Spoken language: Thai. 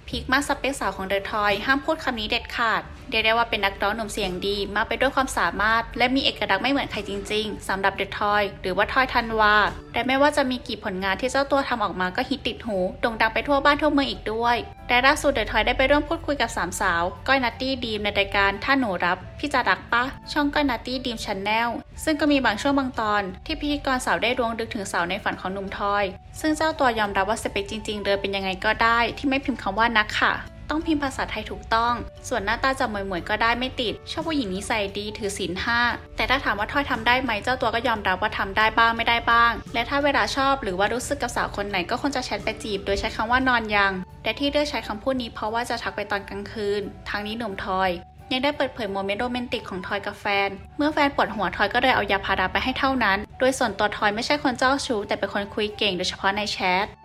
พีคมากสเปคสาวของเดอะทอยห้ามพูดคำนี้เด็ดขาดเรียกได้ว่าเป็นนักร้องหนุ่มเสียงดีมาไปด้วยความสามารถและมีเอกลักษณ์ไม่เหมือนใครจริงๆสำหรับเดอะทอยหรือว่าทอยธันวาแต่ไม่ว่าจะมีกี่ผลงานที่เจ้าตัวทำออกมาก็ฮิตติดหูโด่งดังไปทั่วบ้านทั่วเมืองอีกด้วยแต่ล่าสุดเดอะทอยได้ไปร่วมพูดคุยกับ3 สาวก้อยนัตตี้ดีมในรายการถ้าหนูรับพี่จะรักปะช่องก้อยนัตตี้ดีมชาแนลซึ่งก็มีบางช่วงบางตอนที่พิธีกรสาวได้ล้วงลึกถึงสาวในฝันของหนุ่มทอยซึ่งเจ้าตัวยอมรับว่าสเปคจริงๆเลยเป็นยังไงก็ได้ที่ไม่พิมพ์คำว่านักค่ะต้องพิมพ์ภาษาไทยถูกต้องส่วนหน้าตาจะหมวยๆก็ได้ไม่ติดชอบผู้หญิงนิสัยดีถือศีล 5แต่ถ้าถามว่าทอยทำได้ไหมเจ้าตัวก็ยอมรับว่าทำได้บ้างไม่ได้บ้างและถ้าเวลาชอบหรือว่ารู้สึกกับสาวคนไหนก็คงจะแชทไปจีบโดยใช้คำว่านอนยังแต่ที่เลือกใช้คำพูดนี้เพราะว่าจะทักไปตอนกลางคืนทางนี้หนุ่มทอยยังได้เปิดเผยโมเมนต์โรแมนติกของทอยกับแฟนเมื่อแฟนปวดหัวทอยก็เลยเอายาพาราไปให้เท่านั้นโดยส่วนตัวทอยไม่ใช่คนเจ้าชู้แต่เป็นคนคุยเก่งโดยเฉพาะในแชท